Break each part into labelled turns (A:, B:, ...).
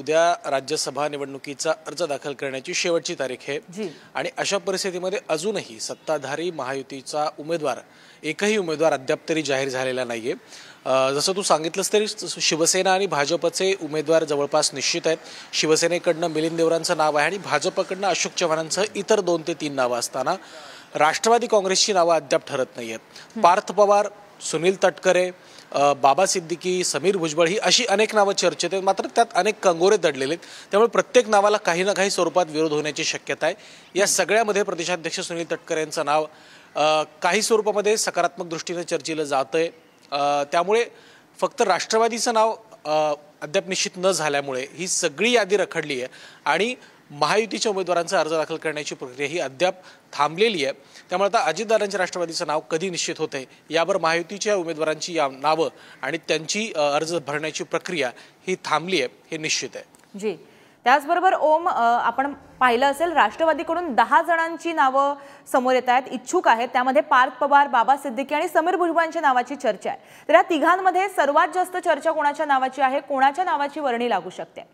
A: उद्या राज्यसभा निवडणुकीचा अर्ज दाखल करण्याची शेवटची तारीख आहे आणि अशा परिस्थितीमध्ये अजूनही सत्ताधारी महायुतीचा उमेदवार एकही उमेदवार अद्याप तरी जाहीर झालेला नाहीये। जसं तू सांगितलंस तरी शिवसेना आणि भाजपचे उमेदवार जवळपास निश्चित आहेत। शिवसेनेकडनं मिलिंद देवरांचं नाव आहे आणि भाजपकडनं अशोक चव्हाणांसह इतर 2 ते 3 नावं असताना राष्ट्रवादी काँग्रेसची नावं अद्याप ठरत नाहीयेत। पार्थ पवार, सुनील तटकरे, बाबा सिद्दीकी, समीर भुजबळ ही अशी अनेक नावं चर्चेत आहेत, मात्र त्यात अनेक कंगोरे दडलेले आहेत। त्यामुळे प्रत्येक नावाला काही ना काही स्वरूपात विरोध होण्याची शक्यता आहे। या सगळ्यामध्ये प्रदेशाध्यक्ष सुनील तटकरे यांचं नाव काही स्वरूपामध्ये सकारात्मक दृष्टीने चर्चेलं जातंय। त्यामुळे फक्त राष्ट्रवादीचं नाव अद्याप निश्चित न झाल्यामुळे ही सगळी यादी रखडली आहे आणि महायुतीच्या उमेदवारांचा अर्ज दाखल करण्याची प्रक्रिया ही अद्याप थांबलेली आहे। त्यामुळे आता अजितदादांच्या राष्ट्रवादीचं नाव कधी निश्चित होतंय यावर महायुतीच्या उमेदवारांची नावं आणि त्यांची अर्ज भरण्याची प्रक्रिया ही थांबली आहे हे निश्चित आहे।
B: जी, त्याचबरोबर ओम, आपण पाहिलं असेल राष्ट्रवादीकडून 10 जणांची नावं समोर येत आहेत, इच्छुक आहेत। त्यामध्ये पार्थ पवार, बाबा सिद्दीकी आणि समीर भुजबळांच्या नावाची चर्चा आहे। तर या तिघांमध्ये सर्वात जास्त चर्चा कोणाच्या नावाची आहे, कोणाच्या नावाची वर्णी लागू शकते?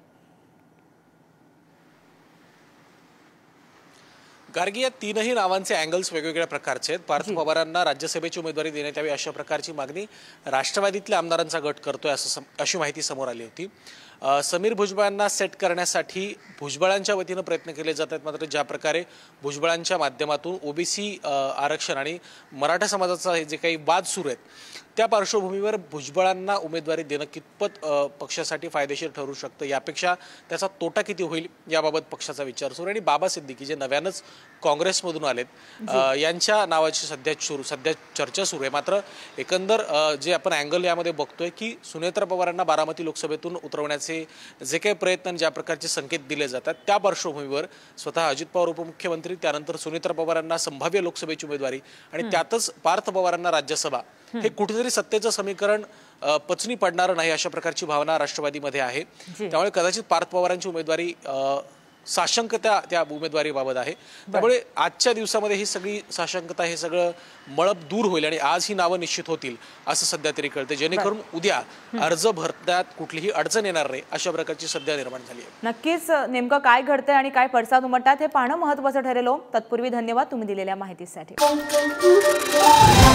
A: गार्गी, या तीनही नावांचे अँगल्स वेगवेगळ्या प्रकारचे आहेत। पार्थ पवारांना राज्यसभेची उमेदवारी देण्यात यावी अशा प्रकारची मागणी राष्ट्रवादीतल्या आमदारांचा गट करतोय अशी माहिती समोर आली होती। समीर भुजबळांना सेट करण्यासाठी भुजबळांच्या वतीनं प्रयत्न केले जात आहेत, मात्र ज्या प्रकारे भुजबळांच्या माध्यमातून ओबीसी आरक्षण आणि मराठा समाजाचा जे काही वाद सुरू आहेत त्या पार्श्वभूमीवर भुजबळांना उमेदवारी देणं कितपत पक्षासाठी फायदेशीर ठरू शकतं यापेक्षा त्याचा तोटा किती होईल याबाबत पक्षाचा विचार सुरू आहे। आणि बाबा सिद्दीकी जे नव्यानंच काँग्रेसमधून आलेत यांच्या नावाची सध्या चर्चा सुरू आहे। मात्र एकंदर जे आपण अँगल यामध्ये बघतोय की सुनेत्रा पवारांना बारामती लोकसभेतून उतरवण्याचे जे काही प्रयत्न ज्या प्रकारचे संकेत दिले जातात त्या पार्श्वभूमीवर स्वतः अजित पवार उपमुख्यमंत्री, त्यानंतर सुनेत्रा पवारांना संभाव्य लोकसभेची उमेदवारी आणि त्यातच पार्थ पवारांना राज्यसभा, हे कुठेतरी सत्तेचं समीकरण पचनी पडणार नाही अशा प्रकारची भावना राष्ट्रवादीमध्ये आहे। त्यामुळे कदाचित पार्थ पवारांची उमेदवारी साशंकता त्या उमेदवारीबाबत आहे। त्यामुळे आजच्या दिवसामध्ये ही सगळी साशंकता, हे सगळं मळप दूर होईल आणि आज ही नावं निश्चित होतील असं सध्या तरी कळतं, जेणेकरून उद्या अर्ज भरण्यात कुठलीही अडचण येणार नाही अशा प्रकारची सध्या निर्माण झाली आहे।
B: नक्कीच नेमकं काय घडतंय आणि काय पडसाद उमटतात हे पाहणं महत्त्वाचं ठरेल। तत्पूर्वी धन्यवाद तुम्ही दिलेल्या माहितीसाठी।